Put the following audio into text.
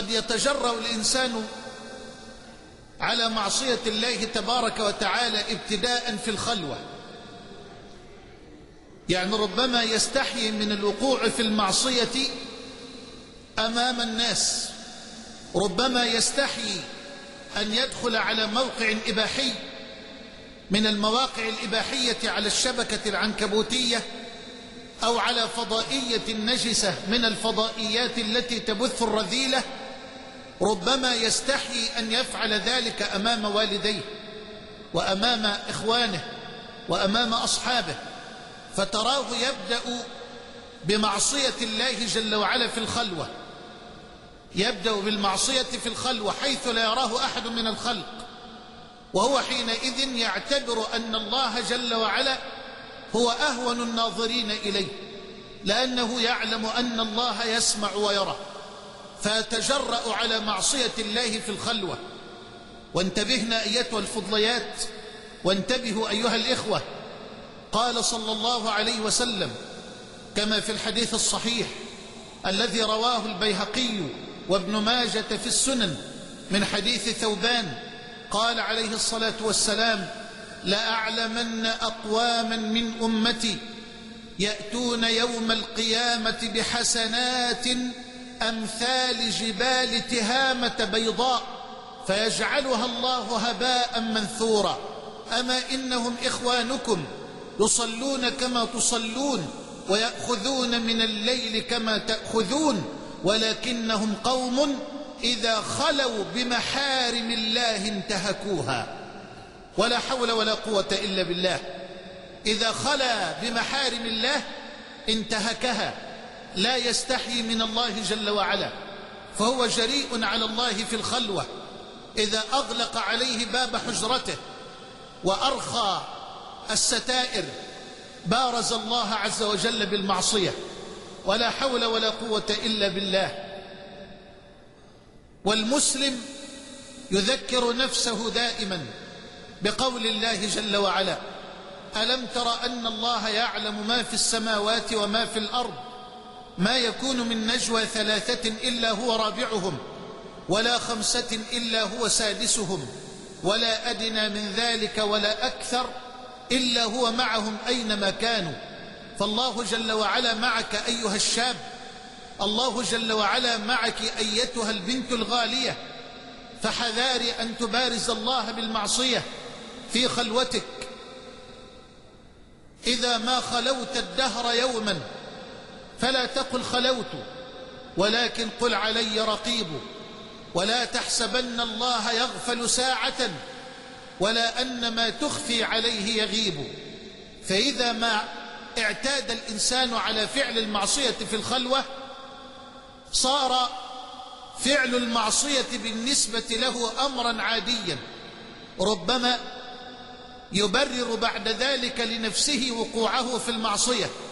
قد يتجرأ الإنسان على معصية الله تبارك وتعالى ابتداء في الخلوة، يعني ربما يستحي من الوقوع في المعصية أمام الناس، ربما يستحي أن يدخل على موقع إباحي من المواقع الإباحية على الشبكة العنكبوتية أو على فضائية نجسة من الفضائيات التي تبث الرذيلة، ربما يستحي أن يفعل ذلك أمام والديه وأمام إخوانه وأمام أصحابه، فتراه يبدأ بمعصية الله جل وعلا في الخلوة، يبدأ بالمعصية في الخلوة حيث لا يراه أحد من الخلق، وهو حينئذ يعتبر أن الله جل وعلا هو أهون الناظرين إليه، لأنه يعلم أن الله يسمع ويرى، فيتجرأ على معصية الله في الخلوة. وانتبهنا أيتها الفضليات، وانتبهوا أيها الإخوة، قال صلى الله عليه وسلم كما في الحديث الصحيح الذي رواه البيهقي وابن ماجة في السنن من حديث ثوبان، قال عليه الصلاة والسلام: لأعلمن أقواما من أمتي يأتون يوم القيامة بحسنات أمثال جبال تهامة بيضاء فيجعلها الله هباء منثورا، أما إنهم إخوانكم يصلون كما تصلون ويأخذون من الليل كما تأخذون، ولكنهم قوم إذا خلوا بمحارم الله انتهكوها. ولا حول ولا قوة إلا بالله. إذا خلا بمحارم الله انتهكها، لا يستحي من الله جل وعلا، فهو جريء على الله في الخلوة. إذا أغلق عليه باب حجرته وأرخى الستائر بارز الله عز وجل بالمعصية، ولا حول ولا قوة إلا بالله. والمسلم يذكر نفسه دائما بقول الله جل وعلا: ألم تر أن الله يعلم ما في السماوات وما في الأرض، ما يكون من نجوى ثلاثة إلا هو رابعهم، ولا خمسة إلا هو سادسهم، ولا أدنى من ذلك ولا أكثر إلا هو معهم أينما كانوا. فالله جل وعلا معك أيها الشاب، الله جل وعلا معك أيتها البنت الغالية، فحذاري أن تبارز الله بالمعصية في خلوتك. إذا ما خلوت الدهر يوما فلا تقل خلوت، ولكن قل علي رقيب، ولا تحسبن الله يغفل ساعة ولا أن ما تخفي عليه يغيب. فإذا ما اعتاد الإنسان على فعل المعصية في الخلوة صار فعل المعصية بالنسبة له أمرا عاديا، ربما يبرر بعد ذلك لنفسه وقوعه في المعصية،